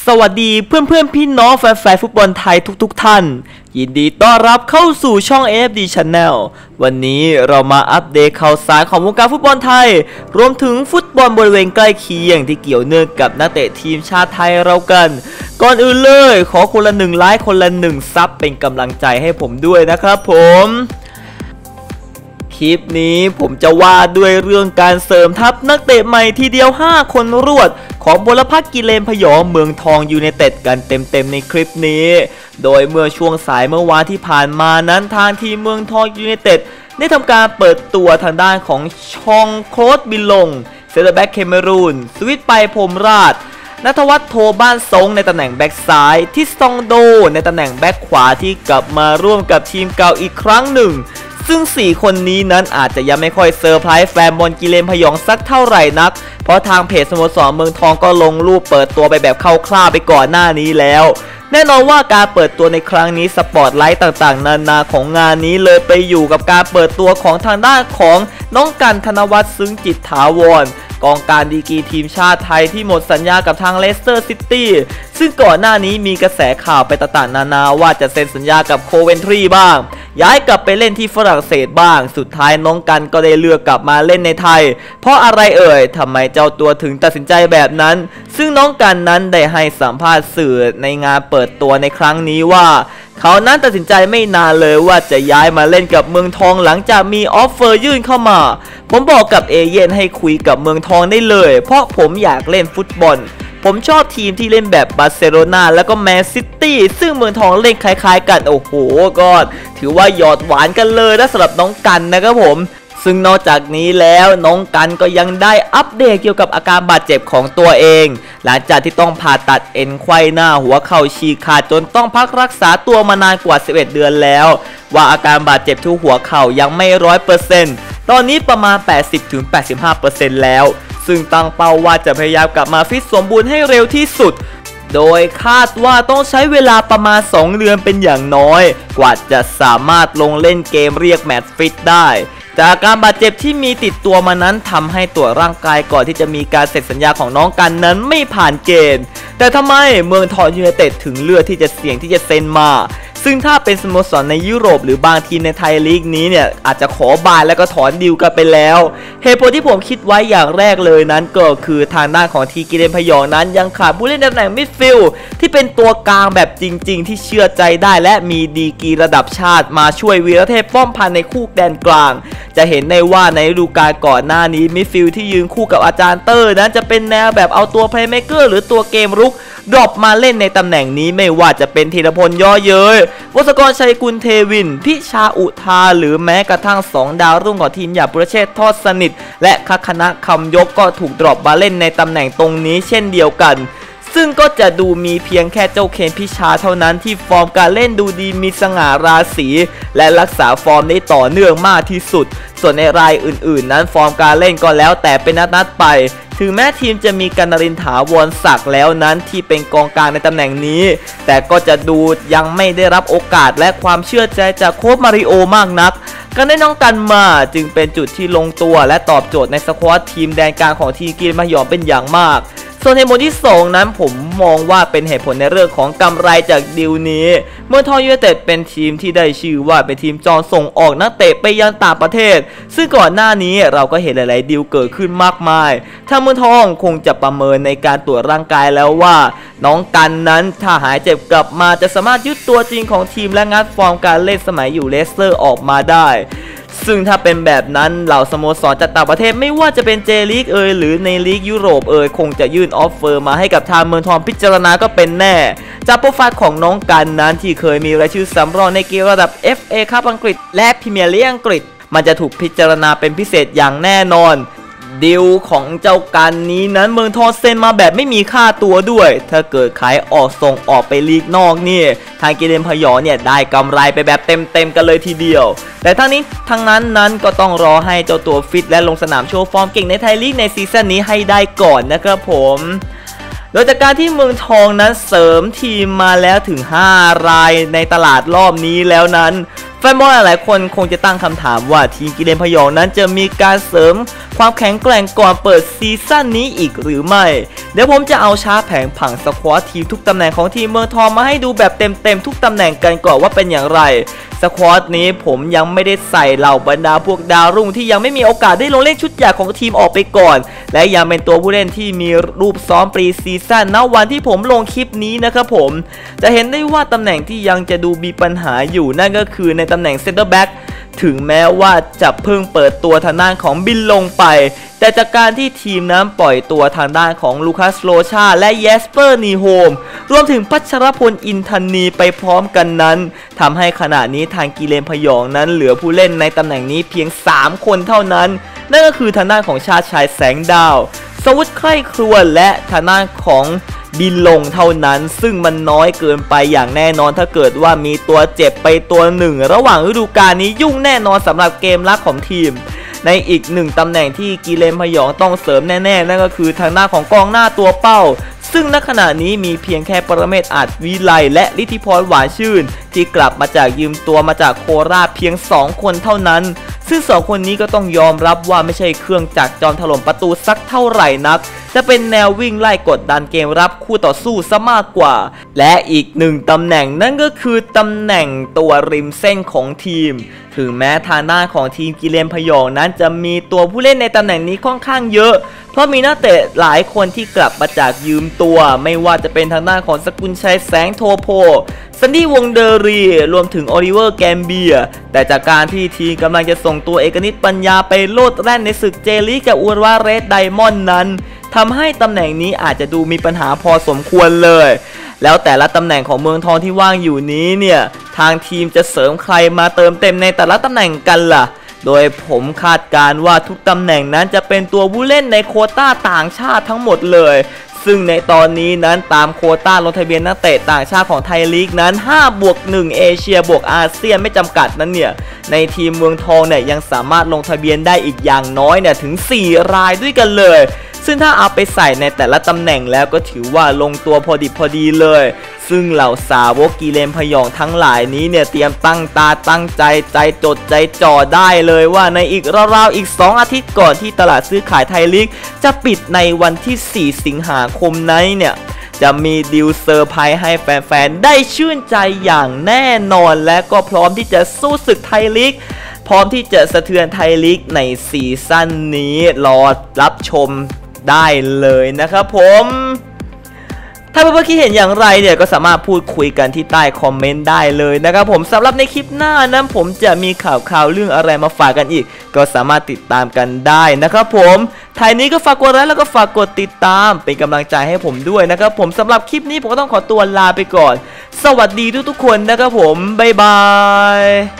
สวัสดีเพื่อนพี่น้องแฟนฟุตบอลไทยทุกท่านยินดีต้อนรับเข้าสู่ช่อง AFD Channel วันนี้เรามาอัปเดตข่าวสารของวงการฟุตบอลไทยรวมถึงฟุตบอลบริเวณใกล้เคียงที่เกี่ยวเนื่องกับนักเตะทีมชาติไทยเรากันก่อนอื่นเลยขอคนละ1 ไลค์คนละ1 ซับเป็นกำลังใจให้ผมด้วยนะครับผมคลิปนี้ผมจะว่าด้วยเรื่องการเสริมทัพนักเตะใหม่ทีเดียว5 คนรวดของพลพักกิเลนพยองเมืองทองยูไนเต็ดกันเต็มในคลิปนี้โดยเมื่อช่วงสายเมื่อวานที่ผ่านมานั้นทางทีมเมืองทองยูไนเต็ดได้ทำการเปิดตัวทางด้านของชองโคลดบิลงเซนเตอร์แบ็กเคเมรูนสวิตไปพรมราชณัฐวัฒน์โทบ้านทรงในตำแหน่งแบ็กซ้ายทิสตองโดในตำแหน่งแบ็กขวาที่กลับมาร่วมกับทีมเก่าอีกครั้งหนึ่งซึ่ง4 คนนี้นั้นอาจจะยังไม่ค่อยเซอร์ไพรส์แฟนบอลกิเลนพยองสักเท่าไหร่นักเพราะทางเพจสโมสรเมืองทองก็ลงรูปเปิดตัวไปแบบคร่าวๆไปก่อนหน้านี้แล้วแน่นอนว่าการเปิดตัวในครั้งนี้สปอตไลท์ต่างๆนานาของงานนี้เลยไปอยู่กับการเปิดตัวของทางด้านของน้องกันธนวัฒน์ซึ้งจิตถาวรกองการดีกรีทีมชาติไทยที่หมดสัญญากับทางเลสเตอร์ซิตี้ซึ่งก่อนหน้านี้มีกระแสข่าวไปต่างๆนานาว่าจะเซ็นสัญญากับโคเวนทรีบ้างย้ายกลับไปเล่นที่ฝรั่งเศสบ้างสุดท้ายน้องกันก็ได้เลือกกลับมาเล่นในไทยเพราะอะไรเอ่ยทำไมเจ้าตัวถึงตัดสินใจแบบนั้นซึ่งน้องกันนั้นได้ให้สัมภาษณ์สื่อในงานเปิดตัวในครั้งนี้ว่าเขานั้นตัดสินใจไม่นานเลยว่าจะย้ายมาเล่นกับเมืองทองหลังจากมีออฟเฟอร์ยื่นเข้ามาผมบอกกับเอเย่นให้คุยกับเมืองทองได้เลยเพราะผมอยากเล่นฟุตบอลผมชอบทีมที่เล่นแบบบาร์เซโลนาแล้วก็แมนซิตี้ซึ่งเมืองทองเล่นคล้ายๆกันโอ้โหก็ถือว่าหยอดหวานกันเลยนะสำหรับน้องกันนะครับผมซึ่งนอกจากนี้แล้วน้องกันก็ยังได้อัปเดตเกี่ยวกับอาการบาดเจ็บของตัวเองหลังจากที่ต้องผ่าตัดเอ็นไขว้หน้าหัวเข่าฉีกขาดจนต้องพักรักษาตัวมานานกว่า11 เดือนแล้วว่าอาการบาดเจ็บที่หัวเข่ายังไม่ 100% ตอนนี้ประมาณ 80-85% แล้วซึ่งตั้งเป้าว่าจะพยายามกลับมาฟิตสมบูรณ์ให้เร็วที่สุดโดยคาดว่าต้องใช้เวลาประมาณ2 เดือนเป็นอย่างน้อยกว่าจะสามารถลงเล่นเกมเรียกแมตช์ฟิตได้จากการบาดเจ็บที่มีติดตัวมานั้นทำให้ตัวร่างกายก่อนที่จะมีการเซ็นสัญญาของน้องกันนั้นไม่ผ่านเกณฑ์แต่ทำไมเมืองทองยูไนเต็ดถึงเลือกที่จะเสี่ยงที่จะเซ็นมาซึ่งถ้าเป็นสโมสรในยุโรปหรือบางทีมในไทยลีกนี้เนี่ยอาจจะขอบายแล้วก็ถอนดีลกันไปแล้วเหตุผลที่ผมคิดไว้อย่างแรกเลยนั้นก็คือทางด้านของทีกิเลนพยองนั้นยังขาดผู้เล่นตำแหน่งมิดฟิลด์ที่เป็นตัวกลางแบบจริงๆที่เชื่อใจได้และมีดีกรีระดับชาติมาช่วยวีรเทพป้อมพันในคู่แดนกลางจะเห็นได้ว่าในฤดูกาลก่อนหน้านี้มิดฟิลด์ที่ยืนคู่กับอาจารย์เตอร์นั้นจะเป็นแนวแบบเอาตัวเพลย์เมคเกอร์หรือตัวเกมรุกดรอปมาเล่นในตำแหน่งนี้ไม่ว่าจะเป็นธีรพลย่อเย้ยวศกรชัยกุลเทวินพิชาอุทาหรือแม้กระทั่ง2 ดาวรุ่งของทีมอย่างปุรเชษฐ์ทอดสนิทและคณะคำยกก็ถูกดรอปมาเล่นในตำแหน่งตรงนี้เช่นเดียวกันซึ่งก็จะดูมีเพียงแค่เจ้าเคนพิชาเท่านั้นที่ฟอร์มการเล่นดูดีมีสง่าราศีและรักษาฟอร์มได้ต่อเนื่องมากที่สุดส่วนในรายอื่นๆนั้นฟอร์มการเล่นก็แล้วแต่เป็นนัดๆไปถึงแม้ทีมจะมีกนรินทร์ถาวรศักดิ์แล้วนั้นที่เป็นกองกลางในตำแหน่งนี้แต่ก็จะดูยังไม่ได้รับโอกาสและความเชื่อใจจากโค้ชมาริโอมากนักการได้น้องกันมาจึงเป็นจุดที่ลงตัวและตอบโจทย์ในสควอตทีมแดนกลางของทีมกิเลนพยองเป็นอย่างมากส่วนเหตุผลที่2นั้นผมมองว่าเป็นเหตุผลในเรื่องของกำไรจากดีลนี้เมืองทองยูไนเต็ดเป็นทีมที่ได้ชื่อว่าเป็นทีมจองส่งออกนักเตะไปยังต่างประเทศซึ่งก่อนหน้านี้เราก็เห็นหลายๆดีลเกิดขึ้นมากมายทางเมืองทองคงจะประเมินในการตรวจร่างกายแล้วว่าน้องกันนั้นถ้าหายเจ็บกลับมาจะสามารถยึดตัวจริงของทีมและงัดฟอร์มการเล่นสมัยอยู่เลสเตอร์ออกมาได้ซึ่งถ้าเป็นแบบนั้นเหล่าสโมสรจากต่างประเทศไม่ว่าจะเป็นเจลีกหรือในลีกยุโรปคงจะยื่นออฟเฟอร์มาให้กับทางเมืองทองพิจารณาก็เป็นแน่จากโปรไฟล์ของน้องกันนั้นที่เคยมีรายชื่อสำรองในเกมระดับ FA คัพอังกฤษและพรีเมียร์ลีกอังกฤษมันจะถูกพิจารณาเป็นพิเศษอย่างแน่นอนดีลของเจ้ากันนี้นั้นเมืองทองเซ็นมาแบบไม่มีค่าตัวด้วยถ้าเกิดขายออกส่งออกไปลีกนอกนี่ทางกิเลนพยองเนี่ยได้กำไรไปแบบเต็มกันเลยทีเดียวแต่ทั้งนั้นก็ต้องรอให้เจ้าตัวฟิตและลงสนามโชว์ฟอร์มเก่งในไทยลีกในซีซั่นนี้ให้ได้ก่อนนะครับผมโดยจากการที่เมืองทองนั้นเสริมทีมมาแล้วถึง5 รายในตลาดรอบนี้แล้วนั้นแฟนบอลหลายคนคงจะตั้งคำถามว่าทีมกิเลนพยองนั้นจะมีการเสริมความแข็งแกร่งก่อนเปิดซีซั่นนี้อีกหรือไม่เดี๋ยวผมจะเอาชาร์ตแผงผังสควอตทีมทุกตำแหน่งของทีมเมืองทองมาให้ดูแบบเต็มทุกตำแหน่งกันก่อนว่าเป็นอย่างไรสควอตนี้ผมยังไม่ได้ใส่เหล่าบรรดาพวกดาวรุ่งที่ยังไม่มีโอกาสได้ลงเล่นชุดใหญ่ของทีมออกไปก่อนและยังเป็นตัวผู้เล่นที่มีรูปซ้อมปรีซีซั่นณวันที่ผมลงคลิปนี้นะครับผมจะเห็นได้ว่าตำแหน่งที่ยังจะดูมีปัญหาอยู่นั่นก็คือในตำแหน่งเซนเตอร์แบ็กถึงแม้ว่าจะเพิ่งเปิดตัวทางด้านของบินลงไปแต่จากการที่ทีมนั้นปล่อยตัวทางด้านของลูคัสโลชาและเยสเปอร์นีโฮมรวมถึงพัชรพลอินทนีไปพร้อมกันนั้นทำให้ขณะนี้ทางกิเลนพยองนั้นเหลือผู้เล่นในตำแหน่งนี้เพียง3คนเท่านั้นนั่นก็คือทางด้านของชาติชายแสงดาวสวุฒิใคร่ครวญและทางด้านของบินลงเท่านั้นซึ่งมันน้อยเกินไปอย่างแน่นอนถ้าเกิดว่ามีตัวเจ็บไปตัวหนึ่งระหว่างฤดูกาลนี้ยุ่งแน่นอนสำหรับเกมลักของทีมในอีกหนึ่งตำแหน่งที่กิเลนพยองต้องเสริมแน่ๆนั่นก็คือทางด้านของกองหน้าตัวเป้าซึ่งณขณะนี้มีเพียงแค่ปรเมศอาจวิไลและฤทธิพรหวานชื่นที่กลับมาจากยืมตัวมาจากโคราชเพียง2คนเท่านั้นซึ่ง2คนนี้ก็ต้องยอมรับว่าไม่ใช่เครื่องจักรจอมถล่มประตูสักเท่าไหร่นักจะเป็นแนววิ่งไล่กดดันเกมรับคู่ต่อสู้ซะมากกว่าและอีกหนึ่งตำแหน่งนั่นก็คือตำแหน่งตัวริมเส้นของทีมถึงแม้ทางด้านของทีมกิเลนพยองนั้นจะมีตัวผู้เล่นในตำแหน่งนี้ค่อนข้างเยอะเพราะมีนักเตะหลายคนที่กลับมาจากยืมตัวไม่ว่าจะเป็นทางด้านของสกุลชัยแสงโทโพซันดี้วงเดอรีรวมถึงโอลิเวอร์แกมเบียแต่จากการที่ทีมกำลังจะส่งตัวเอกนิตปัญญาไปโลดแล่นในศึกเจลีกับอูรวาเรสไดมอนด์นั้นทำให้ตำแหน่งนี้อาจจะดูมีปัญหาพอสมควรเลยแล้วแต่ละตำแหน่งของเมืองทองที่ว่างอยู่นี้เนี่ยทางทีมจะเสริมใครมาเติมเต็มในแต่ละตำแหน่งกันล่ะโดยผมคาดการว่าทุกตำแหน่งนั้นจะเป็นตัวผู้เล่นในโควต้าต่างชาติทั้งหมดเลยซึ่งในตอนนี้นั้นตามโควต้าลงทะเบียนนักเตะต่างชาติของไทยลีกนั้น5+1เอเชียบวกอาเซียนไม่จำกัดนั้นเนี่ยในทีมเมืองทองเนี่ยยังสามารถลงทะเบียนได้อีกอย่างน้อยเนี่ยถึง4รายด้วยกันเลยซึ่งถ้าเอาไปใส่ในแต่ละตำแหน่งแล้วก็ถือว่าลงตัวพอดิบพอดีเลยซึ่งเหล่าสาวกกิเลนพยองทั้งหลายนี้เนี่ยเตรียมตั้งตาตั้งใจจดใจจ่อได้เลยว่าในอีกราวๆอีก2อาทิตย์ก่อนที่ตลาดซื้อขายไทยลีกจะปิดในวันที่4สิงหาคมนี้เนี่ยจะมีดีลเซอร์ไพรส์ให้แฟนๆได้ชื่นใจอย่างแน่นอนและก็พร้อมที่จะสู้ศึกไทยลีกพร้อมที่จะสะเทือนไทยลีกในซีซั่นนี้รอรับชมได้เลยนะครับผมถ้าเพื่อนๆคิดเห็นอย่างไรเนี่ยก็สามารถพูดคุยกันที่ใต้คอมเมนต์ได้เลยนะครับผมสำหรับในคลิปหน้านั้นผมจะมีข่าวเรื่องอะไรมาฝากกันอีกก็สามารถติดตามกันได้นะครับผมท้ายนี้ก็ฝากกดไลค์แล้วก็ฝากกดติดตามเป็นกำลังใจให้ผมด้วยนะครับผมสำหรับคลิปนี้ผมก็ต้องขอตัวลาไปก่อนสวัสดีทุกๆคนนะครับผมบ๊ายบาย